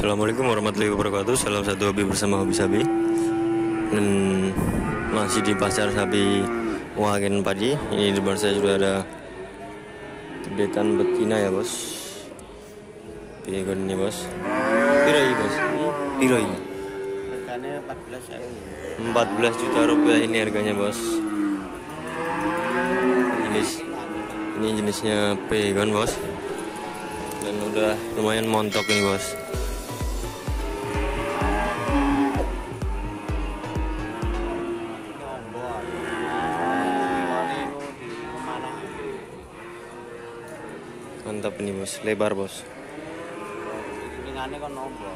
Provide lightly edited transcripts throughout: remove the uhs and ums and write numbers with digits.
Assalamualaikum warahmatullahi wabarakatuh. Salam satu hobi bersama Hobi Sapi. Masih di pasar sapi Wagen Padi. Ini di depan saya sudah ada gedetan betina ya bos. Pegon ini bos. Piroi bos. Piroi. Harganya 14 juta rupiah ini harganya bos. Ini jenisnya pegon bos. Dan udah lumayan montok ini bos. Mantap ini bos, lebar bos. Ini kan nombor.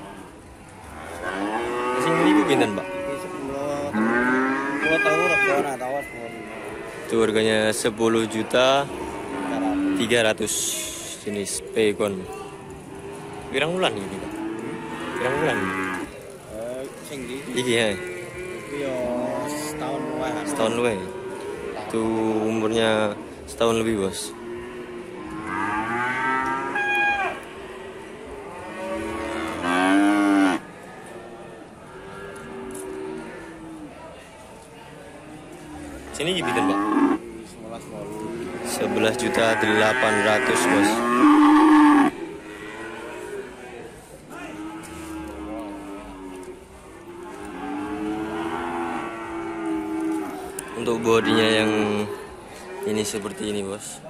Sing ini pinten pak? Ini 10 tahun ora tawas pun. Itu harganya 10 juta 300 jenis pegon. Pirang bulan ini pak? Pirang bulan? Sing di Iki ya? yo setahun luwih. Setahun luwih. Itu umurnya setahun lebih bos. Sini gibitan pak? 11 juta 800 bos. Untuk bodinya yang ini seperti ini bos.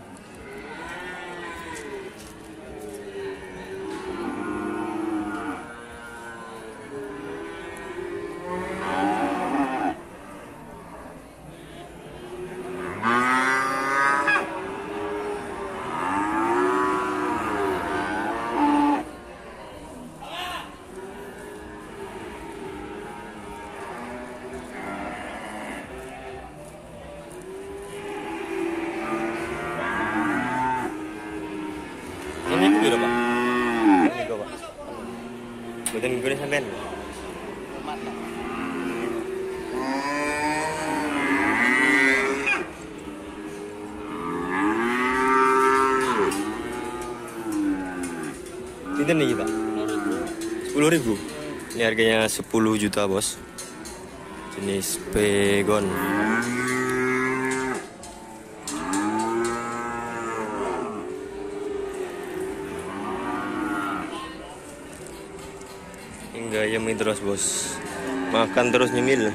Ini berapa pak? Ini berapa pak? Betul gue sampean. Ini nih pak? 10.000. Ini harganya 10 juta bos. Jenis pegon. Hingga yemin terus bos, makan terus nyemil.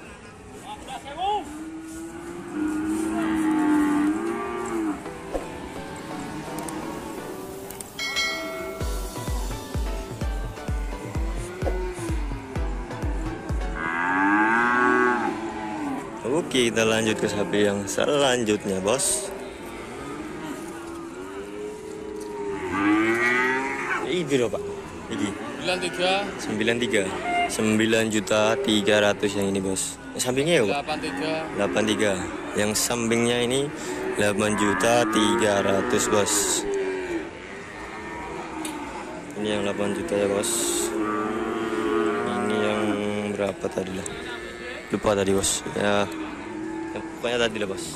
Oke, kita lanjut ke sapi yang selanjutnya bos. Ini berapa pak? Ini 93 9 juta 300 yang ini bos. Sampingnya ya pak? 83. Yang sampingnya ini 8 juta 300 bos. Ini yang 8 juta ya bos. Ini yang berapa tadi lah? Lupa tadi bos. Ya, pokoknya tadi lah bos.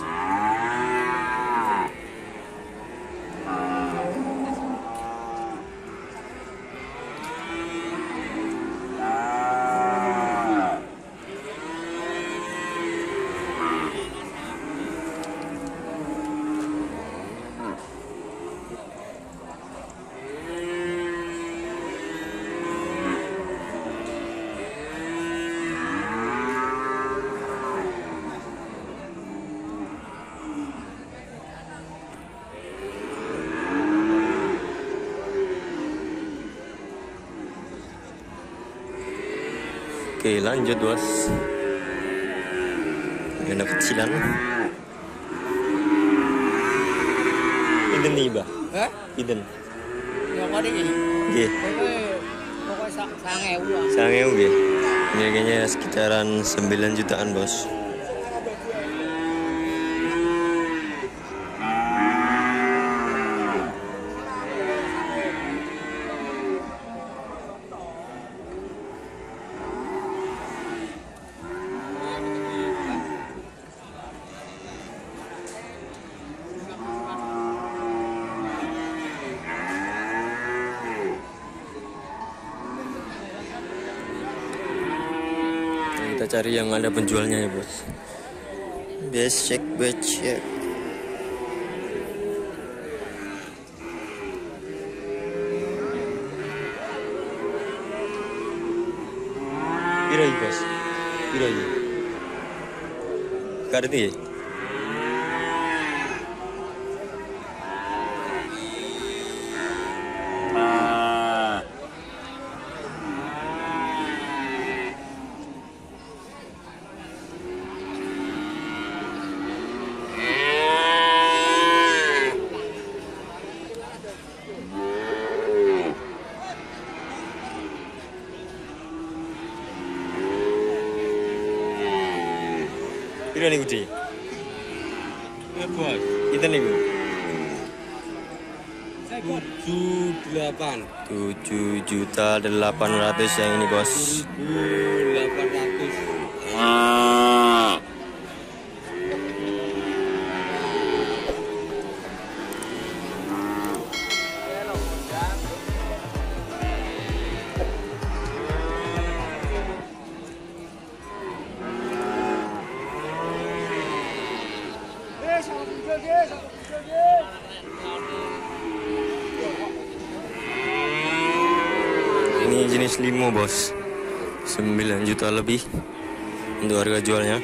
Oke lanjut bos. Ini anak kecilan. Iden nih bah. Iden. Yang ada ini. Iya. Pokoknya 9.000. 9.000 ya. Ini harganya sekitaran 9 jutaan bos. Kita cari yang ada penjualnya ya bos. Becek. Piro iki bos? Piro iki? Karti ya? Piro nih Budi? Bos. Kita nih Bu. 7.800.000 yang ini bos. 7.800. Ini jenis limo bos, 9 juta lebih untuk harga jualnya.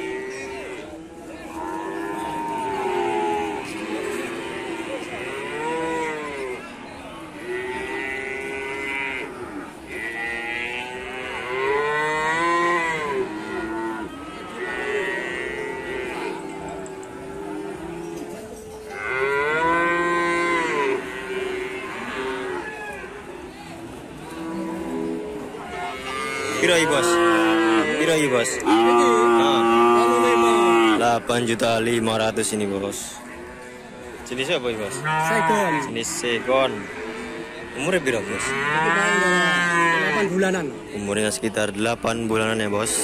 Piro iki bos? 8.500.000 ini bos. Jenis apa ini bos? Sekon. Jenis sekon. Umurnya piro bos? 8 bulanan. Umurnya sekitar 8 bulanan ya bos.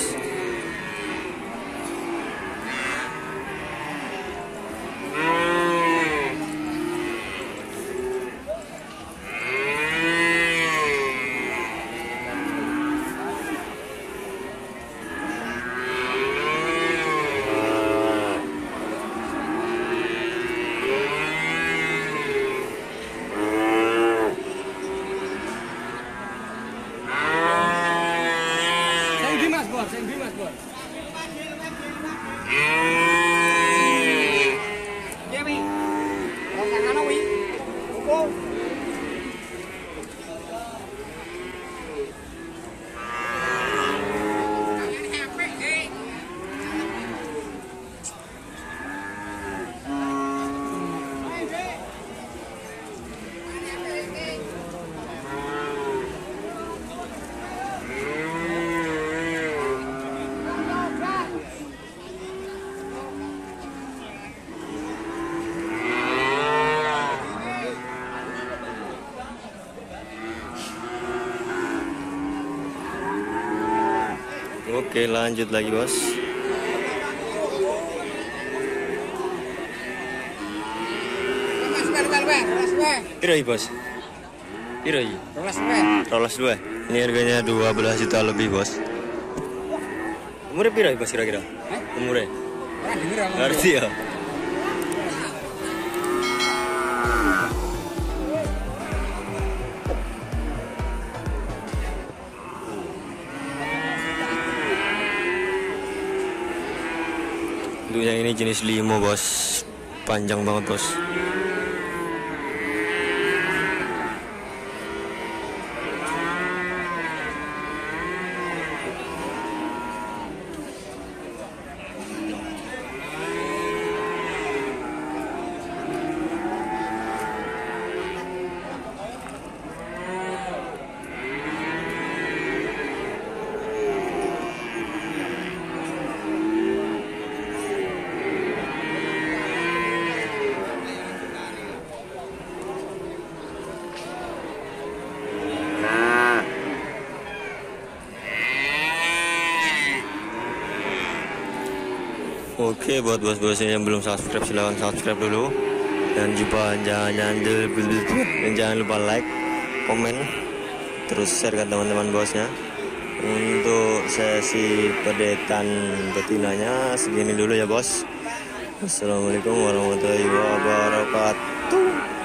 Oke, lanjut lagi bos. Piro iki bos? Piro iki? 12. Ini harganya 12 juta lebih bos. Umurnya piro iki bos kira-kira? Umurnya? Ngerti ya? Untuk yang ini jenis limo bos, panjang banget bos. Oke, buat bos-bosnya yang belum subscribe silahkan subscribe dulu, dan jangan lupa like, komen, terus share ke teman-teman bosnya. Untuk sesi pedetan betinanya segini dulu ya bos. Assalamualaikum warahmatullahi wabarakatuh.